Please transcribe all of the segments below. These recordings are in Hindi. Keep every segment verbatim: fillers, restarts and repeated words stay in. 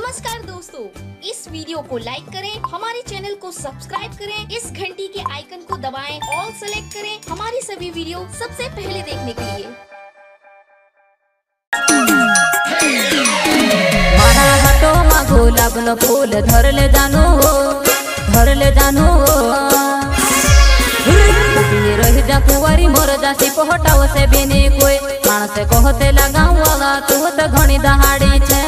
नमस्कार दोस्तों, इस वीडियो को लाइक करें, हमारे चैनल को सब्सक्राइब करें, इस घंटी के आइकन को दबाएं, ऑल सेलेक्ट करें हमारी सभी वीडियो सबसे पहले देखने के लिए। मारा हाथों में गुलाब नो फूल धर ले जानू हो, धर ले जानू हो। रही जा कुंवारी मोर जासी पहटाव से बिनी कोई मानस कहते लगाऊंगा तू तो घणी दहाड़ी छे।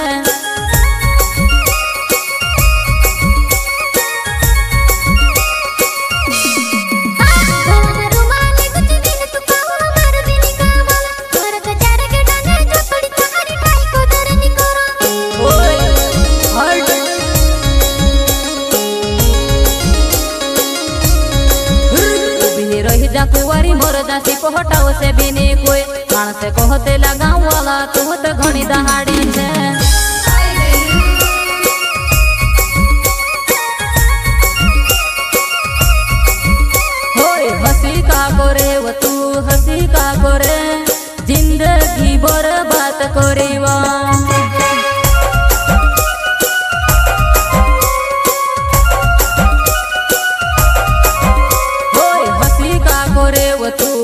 कुंवारी मोर जासी पहटाव से बिनी कोई मानस कहते लगाऊंगा तू तो घणी दहाड़ी छे। होय हंसी का करे वो तू हंसी का करे जिंदगी बर्बाद करी वा। तू